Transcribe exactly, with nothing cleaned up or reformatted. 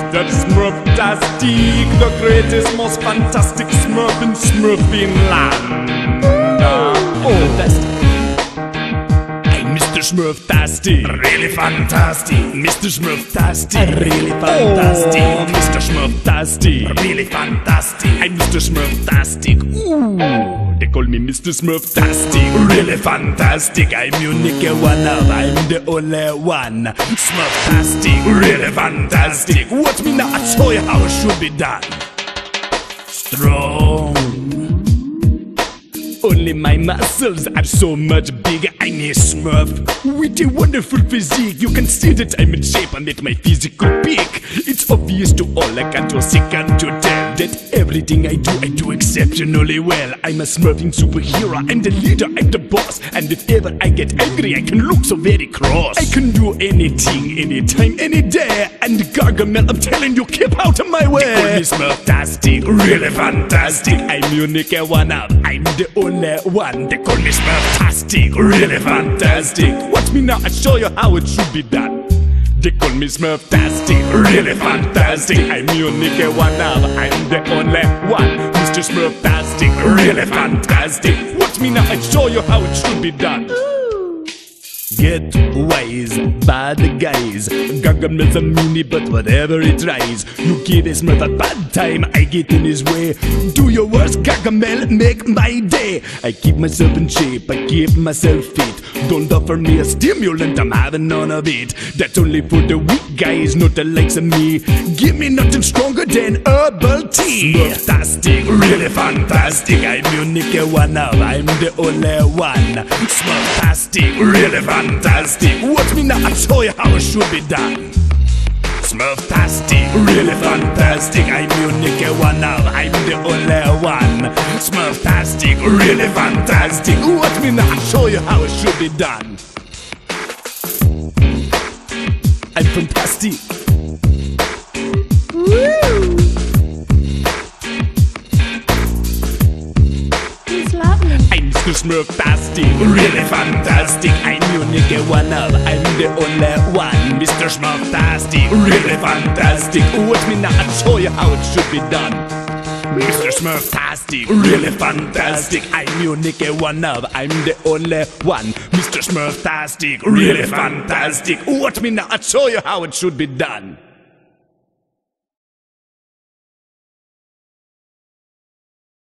Mister Smurftastic, the greatest, most fantastic Smurf in Smurfing land. Oh, that's I'm Mister Smurftastic, really fantastic. Mister Smurftastic, really fantastic. Oh, Mister Smurftastic, really fantastic. I'm Mister Smurftastic. Ooh, they call me Mister Smurftastic, really fantastic. I'm unique one of, I'm the only one. Smurftastic, really fantastic. Watch me now, I'll show you how it should be done. Strong. Only my muscles are so much bigger. I'm a Smurf with a wonderful physique. You can see that I'm in shape and at my physical peak. It's obvious to all, I can't do a second to tell that everything I do, I do exceptionally well. I'm a Smurfing superhero, I'm the leader, I'm the boss. And if ever I get angry, I can look so very cross. I can do anything, anytime, any day. And Gargamel, I'm telling you, keep out of my way. They call me Smurftastic, really fantastic. I'm unique one of, I'm the only one. They call me Smurftastic, really fantastic. Watch me now, I'll show you how it should be done. They call me Smurftastic, really fantastic. I'm unique one of, I'm the only one. Mister Smurftastic, really fantastic. Watch me now, I'll show you how it should be done. Get wise, bad guys. Gargamel's a meanie, but whatever he tries. You give a Smurf a bad time, I get in his way. Do your worst, Gargamel, make my day. I keep myself in shape, I keep myself fit. Don't offer me a stimulant, I'm having none of it. That's only for the weak guys, not the likes of me. Give me nothing stronger than herbal tea. Smurftastic, really fantastic. I'm unique one of, I'm the only one. Smurftastic, really fantastic. Watch me now, I'll show you how it should be done. Smurftastic, really fantastic. I'm unique one of, I'm the only one. Smurftastic, really fantastic. Watch me now, I'll show you how it should be done. I'm fantastic. Woo! He's lovely. I'm Mister Smurftastic, really fantastic. I'm unique one of, I'm the only one. Mister Smurftastic, really fantastic. Watch me now, I'll show you how it should be done. Mister Smurftastic, really fantastic. I'm unique one of, I'm the only one. Mister Smurftastic, really fantastic. Watch me now, I'll show you how it should be done.